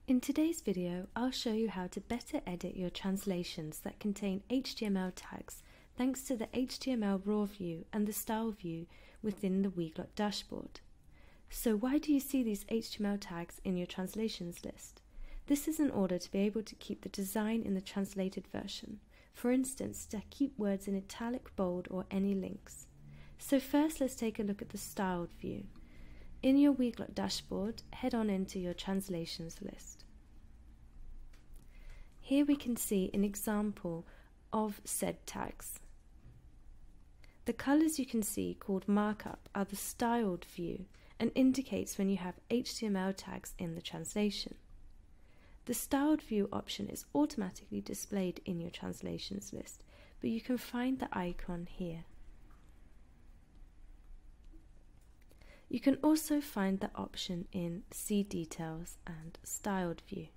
In today's video, I'll show you how to better edit your translations that contain HTML tags thanks to the HTML raw view and the style view within the Weglot dashboard. So why do you see these HTML tags in your translations list? This is in order to be able to keep the design in the translated version. For instance, to keep words in italic, bold, or any links. So first, let's take a look at the styled view. In your Weglot dashboard, head on into your translations list. Here we can see an example of said tags. The colors you can see called markup are the styled view and indicates when you have HTML tags in the translation. The styled view option is automatically displayed in your translations list, but you can find the icon here. You can also find the option in See Details and Styled View.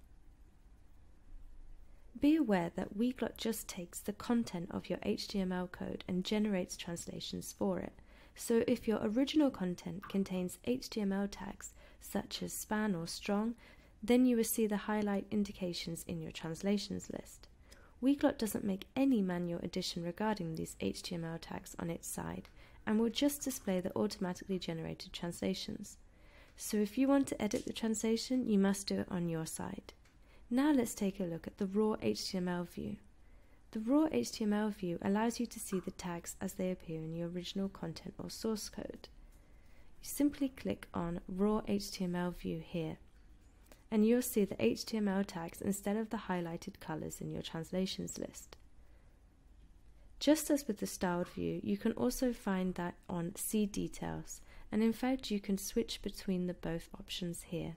Be aware that Weglot just takes the content of your HTML code and generates translations for it. So if your original content contains HTML tags such as span or strong, then you will see the highlight indications in your translations list. Weglot doesn't make any manual addition regarding these HTML tags on its side and will just display the automatically generated translations. So if you want to edit the translation, you must do it on your side. Now let's take a look at the raw HTML view. The raw HTML view allows you to see the tags as they appear in your original content or source code. You simply click on Raw HTML view here, and you'll see the HTML tags instead of the highlighted colors in your translations list. Just as with the styled view, you can also find that on See Details, and in fact you can switch between the both options here.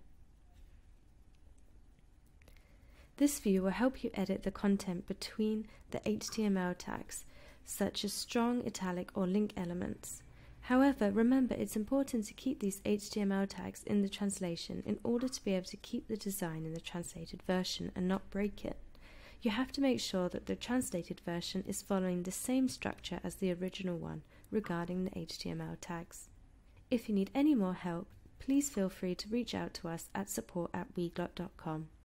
This view will help you edit the content between the HTML tags, such as strong, italic, or link elements. However, remember it's important to keep these HTML tags in the translation in order to be able to keep the design in the translated version and not break it. You have to make sure that the translated version is following the same structure as the original one regarding the HTML tags. If you need any more help, please feel free to reach out to us at support@weglot.com.